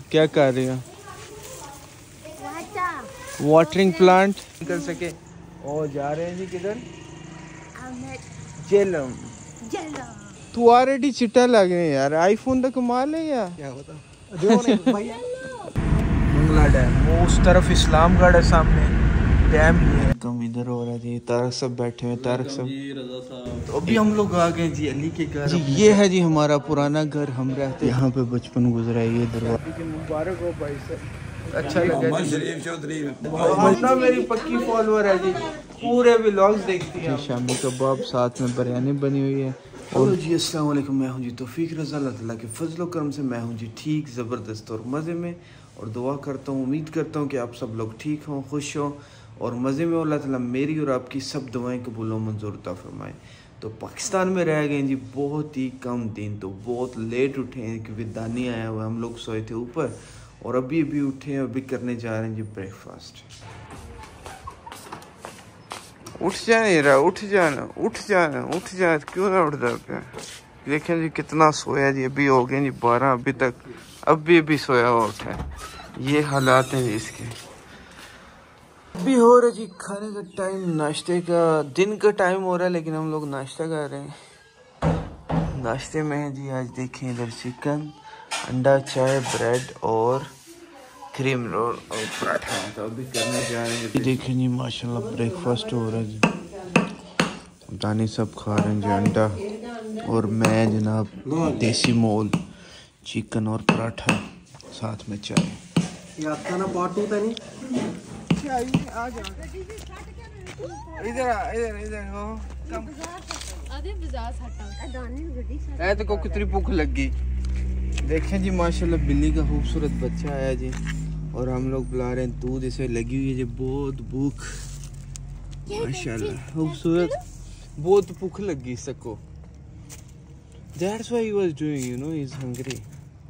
क्या कर रही हो? वाटरिंग प्लांट कर सके। और जा रहे हैं जी किधर? जेलम। तू ऑलरेडी चिट्टा लग रहे यार, आईफोन तो कमाल है यार। क्या होता मंगला डैम वो उस तरफ, इस्लामगढ़ है सामने, डैम ही है। कम इधर हो रहा है जी, तारक सब बैठे हैं, तारक सब। तो अभी हम लोग आ गए जी अली के घर जी। ये है जी हमारा पुराना घर, हम रहते यहाँ पे, बचपन गुजरा है। ये दरवाजा मुबारक हो भाई साहब, अच्छा लगा जी। मेरी पक्की फॉलोअर है जी, पूरे व्लॉग्स देखती है। शामी कबाब, साथ में बिरयानी बनी हुई है। और जी अस्सलाम वालेकुम, मैं हूं जी तौफीक रज़ा, अल्लाह ताला के फजल व करम से मैं हूं जी ठीक, ज़बरदस्त और मज़े में। और दुआ करता हूं, उम्मीद करता हूं कि आप सब लोग ठीक हों, खुश हों और मज़े में। अल्लाह ताला मेरी और आपकी सब दुआएं कबूल व मंजूर अता फरमाए। तो पाकिस्तान में रह गए जी बहुत ही कम दिन, तो बहुत लेट उठे हैं क्योंकि दानी आया हुआ है। हम लोग सोए थे ऊपर और अभी अभी उठे हैं, अभी करने जा रहे हैं जी ब्रेकफास्ट। उठ जाए रहा, उठ जाना, उठ जाना, उठ जाए, क्यों ना उठ जाते? देखें जी कितना सोया जी, अभी हो गए जी 12, अभी तक अभी सोया हुआ उठा है। ये हालात हैं जी इसके। अभी हो रहा जी खाने का टाइम, नाश्ते का, दिन का टाइम हो रहा है लेकिन हम लोग नाश्ता कर रहे हैं। नाश्ते में है जी आज देखें इधर चिकन, अंडा, चाय, ब्रेड और क्रीम रोल और पराठा। तो अभी करने जा रहे हैं। देखें जी माशाल्लाह ब्रेकफास्ट हो रहा है जी, दानी सब खा रहे हैं जी अंडा, और मैं जनाब देसी मोल चिकन और पराठा, साथ में चाय। ये आपका ना पार्ट 2 था नहीं? आ जा इधर हो कम। ऐ तो को कितनी भूख लग गई। देखें जी माशाल्लाह बिल्ली का खूबसूरत बच्चा आया जी, और हम लोग बुला रहे हैं दूध इसे लगी हुई है जी, बहुत भूख माशाल्लाह खूबसूरत, बहुत भूख लगी सबको। That's why he was doing, you know, he's hungry.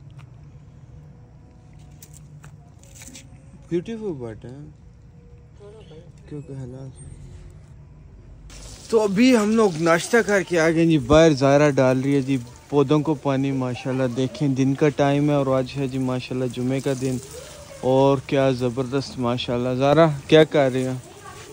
Beautiful but क्योंकि हालात। तो अभी हम लोग नाश्ता करके आ गए जी बाहर। ज़ारा डाल रही है जी पौधों को पानी, माशाल्लाह देखें दिन का टाइम है और आज है जी माशाल्लाह जुमे का दिन, और क्या ज़बरदस्त माशाल्लाह। ज़ारा क्या कर रही है?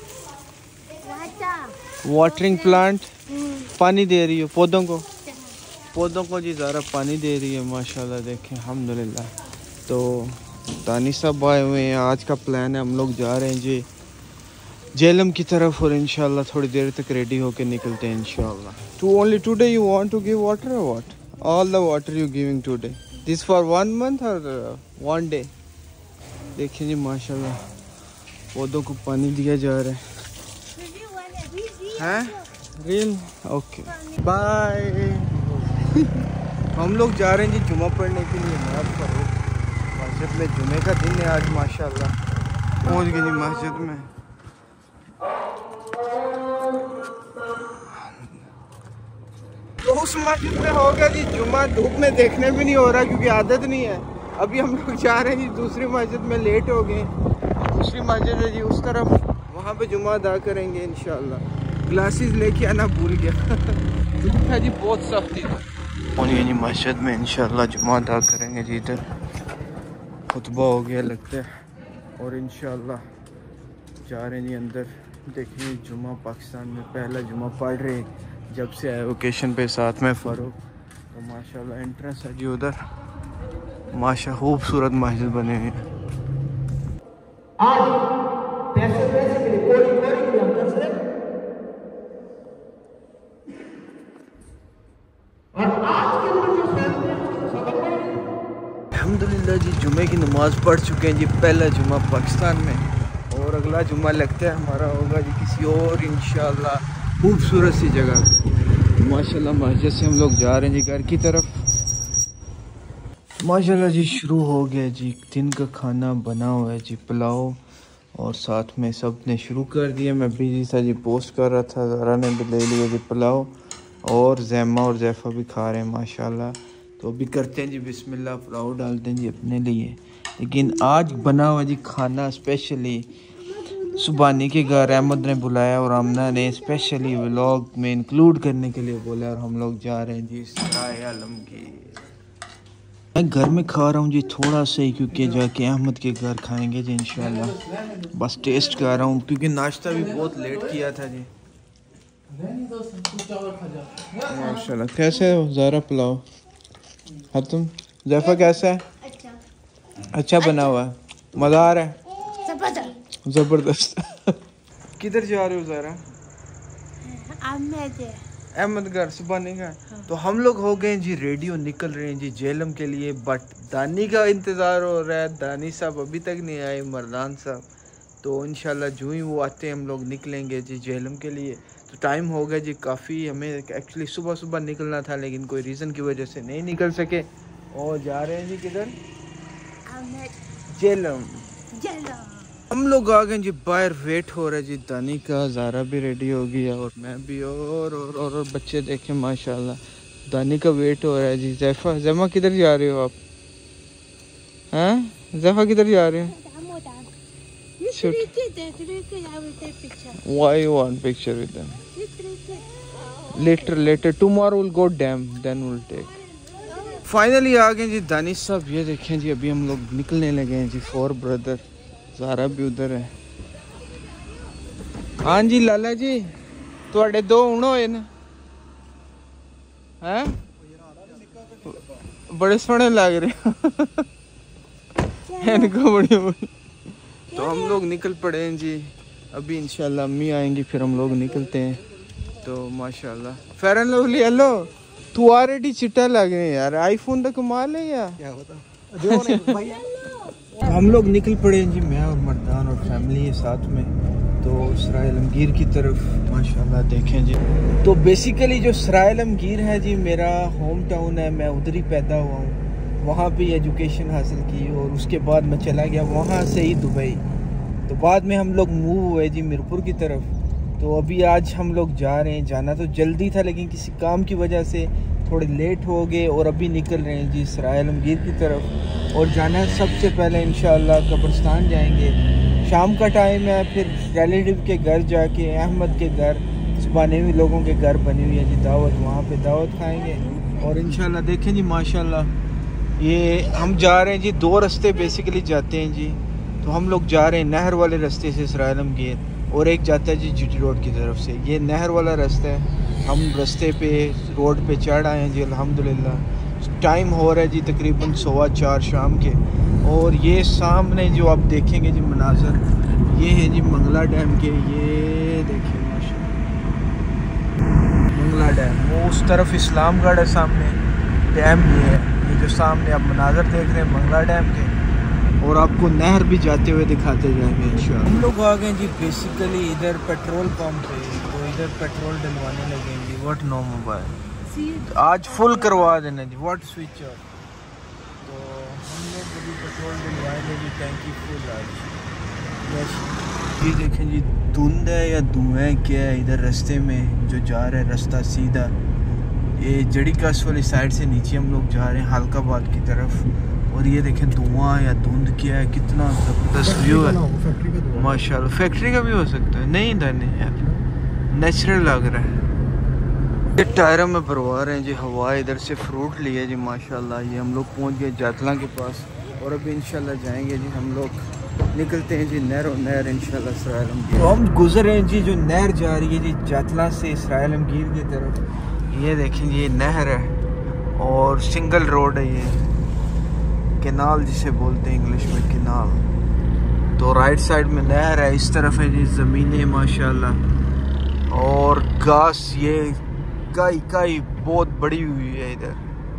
वाटरिंग प्लांट, पानी दे रही हो पौधों को जी। ज़ारा पानी दे रही है माशाल्लाह देखें, अल्हम्दुलिल्लाह। तो दानी साहब आए हुए हैं, आज का प्लान है हम लोग जा रहे हैं जी जेलम की तरफ, और इंशाल्लाह थोड़ी देर तक रेडी होके निकलते हैं इंशाल्लाह। Only today you want to give water or what? All the water you giving today? This for 1 month or 1 day? देखिए जी माशाल्लाह पौधों को पानी दिया जा रहा है। Reel okay bye. हम लोग जा रहे हैं जी जुमा पढ़ने के लिए नमाज पढ़ो मस्जिद में। जुमे का दिन है आज माशाल्लाह, पहुँच गए जी मस्जिद में। तो उस मस्जिद में होगा जी जुमा, धूप में देखने भी नहीं हो रहा क्योंकि आदत नहीं है। अभी हम लोग जा रहे हैं जी दूसरी मस्जिद में, लेट हो गए। दूसरी मस्जिद है जी उस तरफ, वहाँ पे जुमा अदा करेंगे इंशाल्लाह। ग्लासेस लेके आना भूल गया। धूप है जी बहुत सख्त इधर। और ये जी मस्जिद में इंशाल्लाह जुमा अदा करेंगे जी। इधर खुतबा हो गया लगता है, और इंशाल्लाह जा रहे हैं जी अंदर। देखिए जुमा पाकिस्तान में पहला जुमा पढ़ रहे जब से आए वोकेशन पे, साथ में फ़ारूक। तो माशाल्लाह एंट्रेंस है जी उधर, माशा खूबसूरत मस्जिद बने हुए हैं। अल्हम्दुलिल्लाह जी जुमे की नमाज़ पढ़ चुके हैं जी, पहला जुमा पाकिस्तान में, और अगला जुमा लगता है हमारा होगा जी किसी और इंशाल्लाह खूबसूरत सी जगह। माशाल्लाह मस्जिद से हम लोग जा रहे हैं जी घर की तरफ। माशाल्लाह जी शुरू हो गया जी, दिन का खाना बना हुआ है जी, पुलाव, और साथ में सब ने शुरू कर दिया। मैं बिजी था जी, पोस्ट कर रहा था। ज़ारा ने भी ले लिया जी पुलाव, और जैमा और जैफ़ा भी खा रहे हैं माशाल्लाह। तो अभी करते हैं जी बिस्मिल्लाह, पुलाव डालते हैं जी अपने लिए। लेकिन आज बना हुआ जी खाना स्पेशली सुबानी के घर, अहमद ने बुलाया और आमना ने स्पेशली व्लॉग में इंक्लूड करने के लिए बोला, और हम लोग जा रहे हैं जी सराय आलमगीर। मैं घर में खा रहा हूँ जी थोड़ा सा ही, क्योंकि जाके अहमद के घर खाएंगे जी इंशाल्लाह। बस टेस्ट कर रहा हूँ क्योंकि नाश्ता भी बहुत लेट किया था जी। माशाल्लाह। कैसे है ज़ारा पुलाव? तुम जैफा कैसा है? अच्छा बना हुआ है, मज़ा आ रहा है? ज़बरदस्त। किधर जा रहे हो ज़ारा? अहमद घर सुबह नहीं गए? तो हम लोग हो गए जी रेडी और निकल रहे हैं जी जेलम के लिए। बट दानी का इंतज़ार हो रहा है, दानी साहब अभी तक नहीं आए, मर्दान साहब। तो इंशाल्लाह जो ही वो आते हैं हम लोग निकलेंगे जी जेलम के लिए। तो टाइम हो गया जी काफ़ी, हमें एक्चुअली सुबह सुबह निकलना था लेकिन कोई रीज़न की वजह से नहीं निकल सके। और जा रहे हैं जी किधर? जेलम। हम लोग आ गए जी बाहर, वेट हो रहा है जी दानी का। ज़ारा भी रेडी हो गया और मैं भी, और बच्चे देखें माशाल्लाह। दानी का वेट हो रहा है जी। जैफा किधर जा रहे हो आप? हैं जैफा किधर जा रहे हैं? Why you want picture with them? Later tomorrow we'll go dam, then we'll take. Finally आ गए जी दानिश साहब। ये देखें जी अभी हम लोग निकलने लगे हैं जी। 4 ब्रदर, ज़ारा भी उधर है। हाँ जी लाला जी, तुहाडे 2 हुण होए न हैं? बड़े सोहने लग रहे इनको बड़ी बड़ी। तो हम लोग निकल पड़े हैं जी अभी, इंशाल्लाह अम्मी आएंगी फिर हम लोग निकलते हैं। तो माशाल्लाह फेयर एंड लवली। हेलो, तू ऑलरेडी चिट्टा लग रहे हैं यार, आईफोन का कमाल है या क्या बता। हम लोग निकल पड़े हैं जी, मैं और मर्दान और फैमिली है साथ में। तो सराय आलमगीर की तरफ माशाल्लाह देखें जी। तो बेसिकली जो सराय आलमगीर है जी मेरा होम टाउन है, मैं उधर ही पैदा हुआ हूँ। वहाँ पे एजुकेशन हासिल की और उसके बाद मैं चला गया वहाँ से ही दुबई। तो बाद में हम लोग मूव हुए जी मीरपुर की तरफ। तो अभी आज हम लोग जा रहे हैं, जाना तो जल्दी था लेकिन किसी काम की वजह से थोड़े लेट हो गए और अभी निकल रहे हैं जी सराय आलमगीर की तरफ। और जाना है सबसे पहले इंशाल्लाह कब्रिस्तान जाएंगे, शाम का टाइम है। फिर रिलेटिव के घर जाके, अहमद के घर, सुबानेवी लोगों के घर बनी हुई है जी दावत, वहाँ पे दावत खाएंगे। और इंशाल्लाह देखें जी माशाल्लाह ये हम जा रहे हैं जी 2 रास्ते बेसिकली जाते हैं जी। तो हम लोग जा रहे हैं नहर वाले रास्ते से सराय आलमगीर, और एक जाता है जी जीटी रोड की तरफ से। ये नहर वाला रास्ता है। हम रास्ते पे रोड पे चढ़ आए हैं जी अल्हम्दुलिल्लाह। टाइम हो रहा है जी तकरीबन 4:15 शाम के। और ये सामने जो आप देखेंगे जी मनाजर, ये है जी मंगला डैम के। ये देखिए मंगला डैम, वो उस तरफ इस्लामगढ़ है सामने, डैम ये है। ये जो सामने आप मनाजर देख रहे हैं मंगला डैम के, और आपको नहर भी जाते हुए दिखाते जाएंगे इंशाल्लाह। हम लोग आ गए जी बेसिकली इधर पेट्रोल पंप पे। तो इधर पेट्रोल डलवाने लगे जी। व्हाट नो मोबाइल आज फुल करवा देना जी, व्हाट स्विच ऑफ। तो हम लोग अभी पेट्रोल डलवाएंगे जी, टैंकी फुल आज। ये देखें जी धुंध है या धुआं क्या है इधर रास्ते में जो जा रहा है, रास्ता सीधा ये जड़ी कास वाली साइड से नीचे हम लोग जा रहे हैं हल्काबाद की तरफ। और ये देखें धुआं या धुंध क्या है, कितना ज़बरदस्त व्यू है माशाल्लाह। फैक्ट्री का भी हो सकता है, नहीं था नहीं यार, नेचुरल लग रहा है। ये टायरों में भरवा रहे हैं जी हवा। इधर से फ्रूट लिए जी माशाल्लाह। ये हम लोग पहुंच गए जातला के पास और अभी इंशाल्लाह जाएंगे जी हम लोग, निकलते हैं जी नहर इंशाल्लाह सराय आलमगीर। तो हम गुजर रहे हैं जी जो नहर जा रही है जी जातला से सराय आलमगीर की तरफ। ये देखें ये नहर है और सिंगल रोड है, ये कैनाल जिसे बोलते हैं इंग्लिश में कैनाल। तो राइट साइड में नहर है, इस तरफ है जी ज़मीनें माशाल्लाह। और घास ये काई बहुत बड़ी हुई है इधर।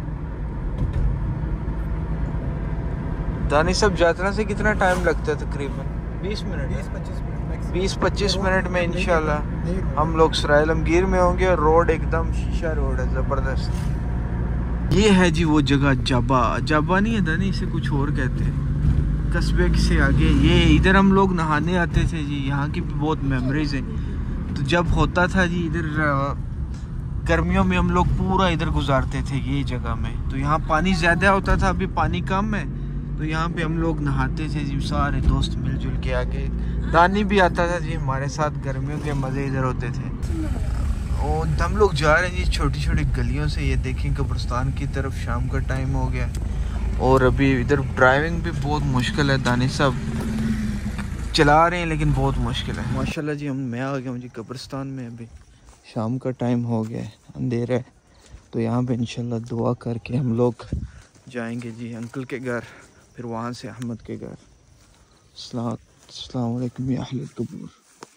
दानी साहब जातना से कितना टाइम लगता है? तकरीबन 20 मिनट 20-25 मिनट में इंशाल्लाह हम लोग सराय आलमगीर में होंगे। और रोड एकदम शीशा रोड है, ज़बरदस्त। ये है जी वो जगह जाबा नहीं है दानी, इसे कुछ और कहते हैं, कस्बे से आगे। ये इधर हम लोग नहाने आते थे जी, यहाँ की भी बहुत मेमोरीज हैं। तो जब होता था जी इधर गर्मियों में हम लोग पूरा इधर गुजारते थे ये जगह में। तो यहाँ पानी ज़्यादा होता था, अभी पानी कम है। तो यहाँ पे हम लोग नहाते थे जी, सारे दोस्त मिलजुल के आके। दानी भी आता था जी हमारे साथ, गर्मियों के मज़े इधर होते थे। और हम लोग जा रहे हैं जी छोटी छोटी गलियों से। ये देखें कब्रिस्तान की तरफ, शाम का टाइम हो गया। और अभी इधर ड्राइविंग भी बहुत मुश्किल है, दानिश साहब चला रहे हैं लेकिन बहुत मुश्किल है। माशाल्लाह जी मैं आ गया हूँ जी कब्रिस्तान में। अभी शाम का टाइम हो गया है, अंधेरा है, तो यहाँ पे इंशाल्लाह दुआ करके हम लोग जाएंगे जी अंकल के घर, फिर वहाँ से अहमद के घर। अस्सलाम वालेकुम या अहले कब्र।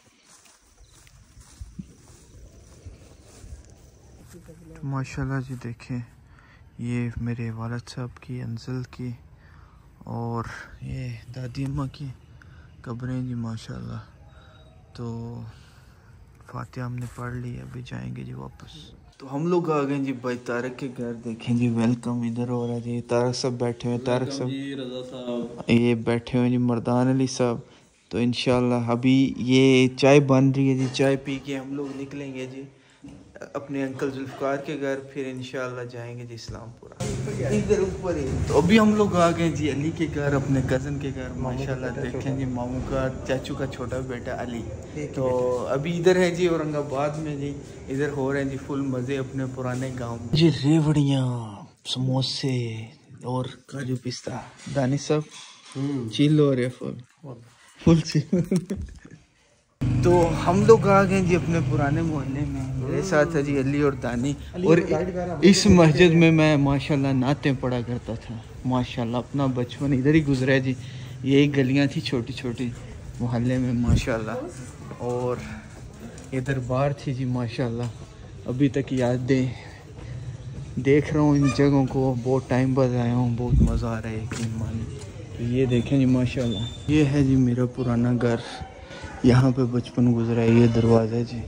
माशाल्लाह जी देखें, ये मेरे वालिद साहब की, अंजल की और ये दादी अम्मा की कब्रें जी माशाल्लाह। तो फातिहा हमने पढ़ ली, अभी जाएंगे जी वापस। तो हम लोग आ गए जी भाई तारक के घर। देखें जी वेलकम इधर हो रहा है जी, तारक सब बैठे हुए, तारक सब ये बैठे हुए जी, मर्दान अली साहब। तो इंशाल्लाह अभी ये चाय बन रही है जी, चाय पी के हम लोग निकलेंगे जी अपने अंकल जुल्फकार के घर, फिर इंशाल्लाह जाएंगे जी इस्लामपुरा इधर ऊपर ही। तो अभी हम लोग आ गए जी अली के घर, अपने कज़न के घर माशाल्लाह। देखें जी मामू का चाचू का छोटा बेटा अली, तो अभी इधर है जी औरंगाबाद में जी। इधर हो रहे हैं जी फुल मज़े अपने पुराने गाँव में जी, रेवड़ियाँ, समोसे और काजू पिस्ता। दानिश साहब चिल हो रहे फुल चिल। तो हम लोग आ गए जी अपने पुराने मोहल्ले में। मेरे साथ है जी अली और दानी, और इस मस्जिद में मैं माशाल्लाह नाते पढ़ा करता था। माशाल्लाह अपना बचपन इधर ही गुजरा है जी। यही गलियां थी छोटी छोटी मोहल्ले में माशाल्लाह, और इधर बार थी जी माशाल्लाह। अभी तक यादें देख रहा हूँ इन जगहों को, बहुत टाइम बाद आया हूँ, बहुत मज़ा आ रहा है यकीन मानिए। तो ये देखें जी माशाल्लाह, ये है जी मेरा पुराना घर, यहाँ पे बचपन गुजरा है। ये दरवाज़ा जी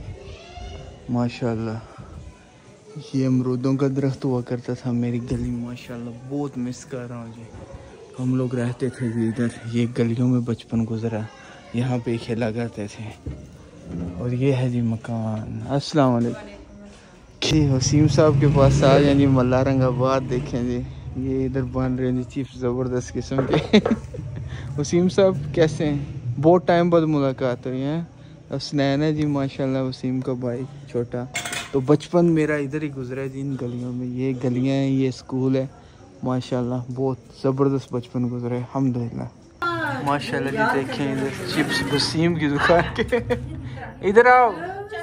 माशाल्लाह। ये अमरूदों का दरख्त हुआ करता था मेरी गली में माशाल्लाह, बहुत मिस कर रहा हूँ जी। हम लोग रहते थे जी इधर, ये गलियों में बचपन गुजरा, यहाँ पे खेला करते थे। और ये है जी मकान। अस्सलाम वालेकुम। वसीम साहब के पास आ जाए जी, मल्ला रंगाबाद। देखें जी ये इधर बन रहे हैं जी चीफ ज़बरदस्त किस्म के। वसीम साहब कैसे हैं? बहुत टाइम बाद मुलाकात हुई है। हसनैन है जी माशाल्लाह, वसीम का भाई छोटा। तो बचपन मेरा इधर ही गुजरा है जी इन गलियों में। ये गलियां हैं, ये स्कूल है माशाल्लाह, बहुत ज़बरदस्त बचपन गुजरा है अल्हम्दुलिल्लाह माशाल्लाह जी। देखें इधर चिप्स वसीम की दुकान के। इधर आओ।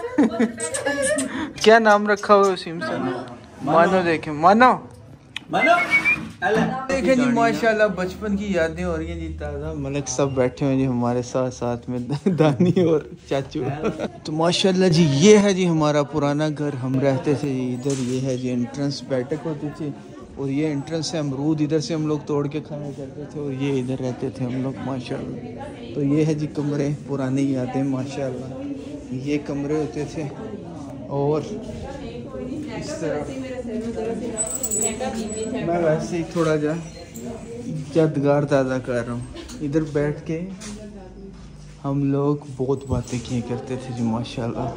क्या नाम रखा हुआ वसीम साहब? मानो। देखें मानो देखें जी माशाल्लाह बचपन की यादें हो रही हैं जी ताज़ा। मलिक सब बैठे हुए जी हमारे साथ, साथ में दानी और चाचू। तो माशाल्लाह जी ये है जी हमारा पुराना घर, हम रहते थे जी इधर। ये है जी एंट्रेंस, बैठक होती थी, और ये एंट्रेंस है अमरूद, इधर से हम लोग तोड़ के खाया करते थे, और ये इधर रहते थे हम लोग माशाल्लाह। तो ये है जी कमरे, पुरानी यादें माशाल्लाह। ये कमरे होते थे, और इस तरह मैं वैसे ही थोड़ा यादगार ताज़ा कर रहा हूँ। इधर बैठ के हम लोग बहुत बातें किया करते थे जी माशाल्लाह।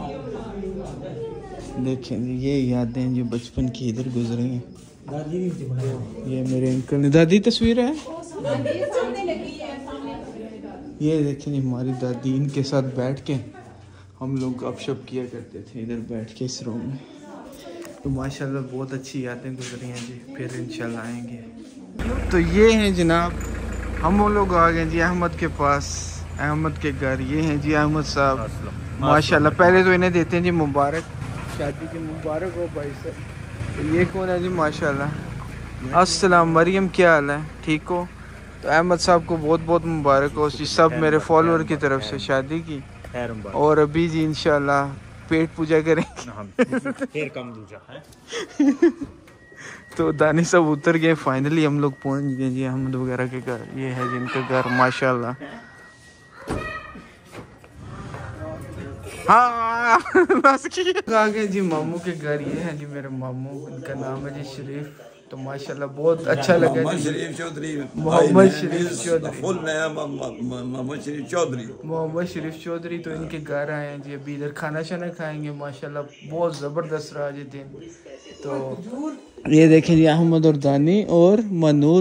देखें जी ये यादें जो बचपन की इधर गुजरी हैं। ये मेरे अंकल ने, दादी तस्वीर है। ये देखें जी हमारी दादी, इनके साथ बैठ के हम लोग गपशप किया करते थे इधर बैठ के इस रूम में। तो माशाल्लाह बहुत अच्छी यादें गुजरी हैं जी, फिर इंशाल्लाह आएंगे। तो ये हैं जनाब, हम लोग आ गए जी अहमद के पास, अहमद के घर। ये हैं जी अहमद साहब माशाल्लाह। पहले तो इन्हें देते हैं जी मुबारक, शादी की मुबारक हो भाई साहब। तो ये कौन है जी माशाल्लाह? अस्सलाम, मरियम क्या हाल है, ठीक हो? तो अहमद साहब को बहुत बहुत मुबारक हो जी, सब मेरे फॉलोअर की तरफ से शादी की। और अभी जी इंशाल्लाह पेट पूजा करेंगे। कम दूजा है। तो दानी सब उतर गए, फाइनली हम लोग पहुंच गए जी अहमद वगैरह के घर। ये है जिनका घर माशाल्लाह। हाँ आ गए जी मामू के घर। ये है जी मेरे मामू, इनका नाम है जी शरीफ। तो माशाल्लाह बहुत अच्छा लगा। मोहम्मद शरीफ चौधरी, मोहम्मद शरीफ चौधरी। तो इनके घर आए हैं जी, अभी इधर खाना शाना खाएंगे माशाल्लाह। बहुत ज़बरदस्त रहा जी दिन। तो ये देखें जी अहमद और दानी और मनूर,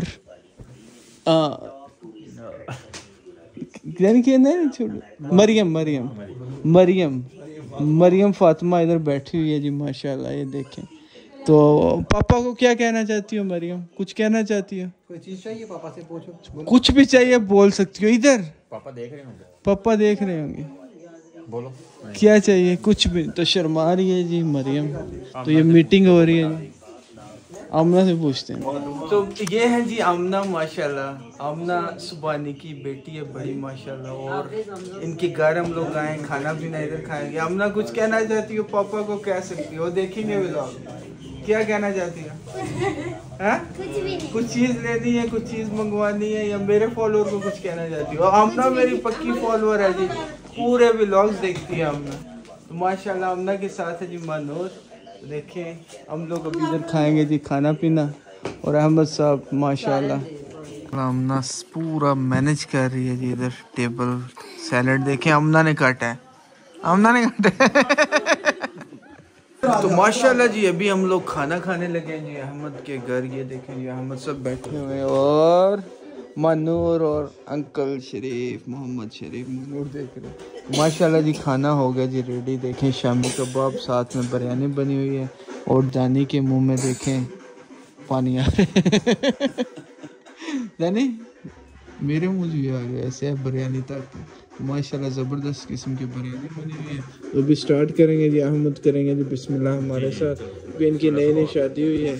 मरियम फातिमा इधर बैठी हुई है जी माशाल्लाह। ये देखें तो पापा को क्या कहना चाहती हो मरियम? कुछ कहना चाहती हो? कोई चीज चाहिए पापा से पूछो। कुछ भी चाहिए बोल सकती हो। इधर पापा देख रहे होंगे। पापा देख रहे होंगे, बोलो क्या चाहिए? कुछ भी। तो शर्मा रही है जी मरियम। तो ये मीटिंग हो रही है जी, आमना से पूछते हैं। तो ये है जी आमना, माशाल्लाह। आमना सुबानी की बेटी है बड़ी माशाल्लाह, और इनके घर हम लोग आए, खाना पीना इधर खाएंगे। आमना कुछ कहना चाहती हो? पापा को कह सकती हो, देखेंगे व्लॉग। क्या कहना चाहती हो? हाँ? कुछ चीज लेनी है, कुछ चीज मंगवानी है, या मेरे फॉलोअर को कुछ कहना चाहती हो? आमना मेरी पक्की फॉलोअर है जी, पूरे व्लॉग्स देखती है आमना। तो माशाल्लाह आमना के साथ है जी मनोज। देखें हम लोग अभी इधर खाएंगे जी खाना पीना, और अहमद साहब माशाल्लाह आमना पूरा मैनेज कर रही है जी इधर टेबल। सैलड देखें आमना ने काटा है, आमना ने काटा है। तो माशाल्लाह जी अभी हम लोग खाना खाने लगे हैं जी अहमद के घर। ये देखें जी अहमद सब बैठे हुए हैं, और मनूर और अंकल शरीफ, मोहम्मद शरीफ, मनूर देख रहे हैं। माशाल्लाह जी खाना हो गया जी रेडी। देखें शामी कबाब, साथ में बिरयानी बनी हुई है, और दानी के मुंह में देखें पानी आ रहा है। दानी मेरे मुंह भी आ गया ऐसे है बिरयानी तक। माशाल्लाह ज़बरदस्त किस्म की बिरयानी बनी हुई है। तो अभी स्टार्ट करेंगे जी, अहमद करेंगे जी बिस्मिल्लाह हमारे साथ। अभी इनकी नई नई शादी हुई है।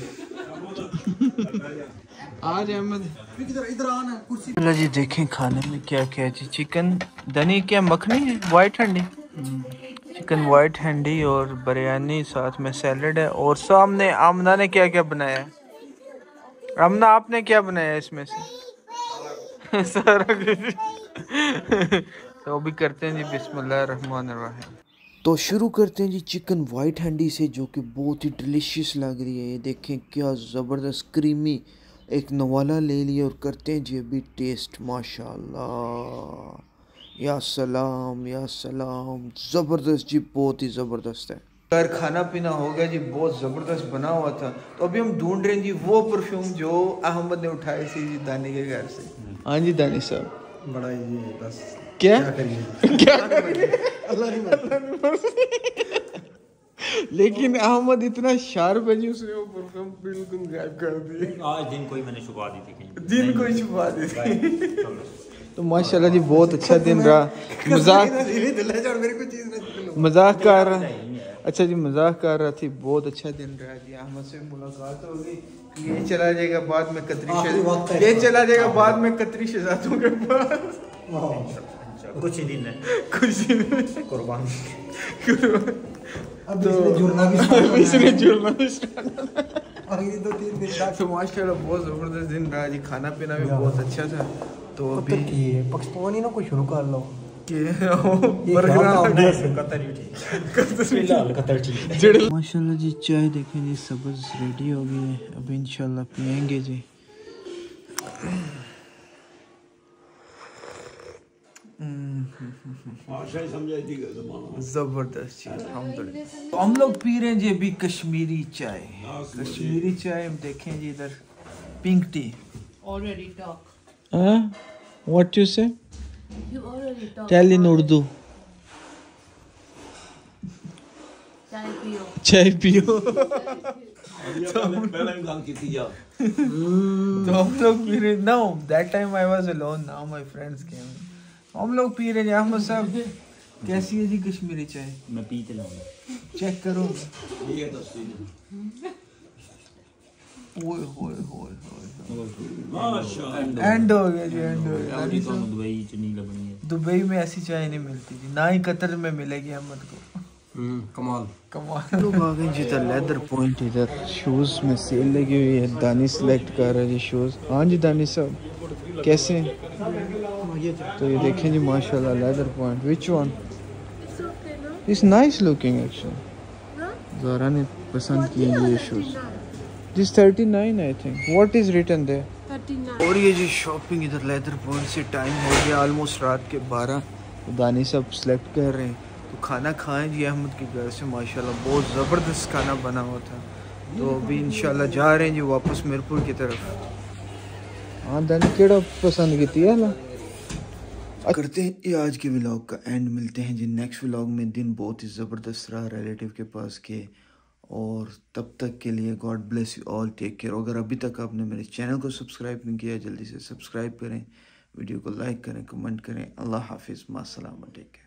आज अहमद इधर आना कुर्सी। जी देखें खाने में क्या क्या है जी। चिकन दनी, क्या मखनी है, white handi chicken, white handi और बिरयानी, साथ में सैलड है। और सामने आमना ने क्या क्या बनाया है? आमना आपने क्या बनाया है इसमें से? सारा तो अभी करते हैं जी बिस्मिल्लाहिर्रहमानिर्रहीम। तो शुरू करते हैं जी चिकन वाइट हैंडी से, जो कि बहुत ही डिलीशियस लग रही है। ये देखें क्या ज़बरदस्त क्रीमी एक नवाला ले लिया, और करते हैं जी अभी टेस्ट। माशाल्लाह, या सलाम या सलाम, ज़बरदस्त जी, बहुत ही ज़बरदस्त है। यार खाना पीना हो गया जी, बहुत ज़बरदस्त बना हुआ था। तो अभी हम ढूंढ रहे हैं जी वो परफ्यूम जो अहमद ने उठाए थे जी दानी के घर से। हाँ जी दानी साहब, बड़ा ही बस क्या करिए क्या लेकिन अहमद इतना शार्प है जी, उसने वो परफ्यूम बिल्कुल गायब कर दिए। आज दिन कोई मैंने छुपा दी थी, दिन कोई छुपा दी थी। तो माशाल्लाह जी बहुत अच्छा दिन रहा। मजाक कर रहा, अच्छा जी मजाक कर रहा थी। बहुत अच्छा दिन रहा जी। अहमद से मुलाकात हो गई। ये चला जाएगा बाद में कतरी, ये चला जाएगा बाद में कतरी शहजादों के पास। कुछ ही दिन है, कुछ ही दिन कुर्बान। तो इसने जुड़ना भी तो माशाल्लाह बहुत ज़बरदस्त दिन रहा जी। खाना पीना भी बहुत अच्छा था। तो अभी पाकिस्तानी ना कोई शुरू कर लो माशाल्लाह जी। चाय देखें जी सब्ज़ रेडी हो गई है, अभी इंशाल्लाह पियेंगे जी। जबरदस्त चीज अल्हम्दुलिल्लाह। तो हम लोग पी रहे हैं जी अभी कश्मीरी चाय। कश्मीरी चाय हम देखें जी इधर, pink tea. Already talk. What you say? You already talk. Tell in Urdu. चाय पियो। चाय पियो। तो हम लोग पी रहे। No, that time I was alone. Now my friends came. हम लोग पी रहे हैं। अहमद साहब कैसी है जी कश्मीरी चाय? मैं पीते लाऊंगा, चेक करो। ये तो ओए होए होए एंड हो गया जी, एंड हो गया। दुबई च नहीं लगनी है, दुबई में ऐसी चाय नहीं मिलती जी, ना ही कतर में मिलेगी अहमद को। कमाल कमाल। लोग आ गए जी इधर लेदर पॉइंट। इधर शूज़ में सेल लगी हुई है। दानी सिलेक्ट कर रहा है जी शूज़। हाँ जी दानी साहब कैसे हैं? तो ये देखें जी माशाल्लाह leather point. Which one is nice looking actually. Zara ने पसंद किए ये shoes. This 39 I think. What is written there? 39। और ये जी शॉपिंग इधर लेदर पॉइंट से टाइम हो गया ऑलमोस्ट रात के 12। तो दानी साहब सेलेक्ट कर रहे हैं। तो खाना खाएं जी अहमद के घर से। माशाल्लाह बहुत ज़बरदस्त खाना बना हुआ था। तो अभी इंशाल्लाह जा रहे हैं जी वापस मीरपुर की तरफ। हाँ दानी केड़ा पसंद की है करते हैं ये आज के व्लॉग का एंड। मिलते हैं जी नेक्स्ट व्लॉग में। दिन बहुत ही ज़बरदस्त रहा रिलेटिव के पास के, और तब तक के लिए God bless you all, take care. अगर अभी तक आपने मेरे चैनल को सब्सक्राइब नहीं किया, जल्दी से सब्सक्राइब करें, वीडियो को लाइक करें, कमेंट करें। अल्लाह हाफिज़, मास्सलाम, टेक केयर।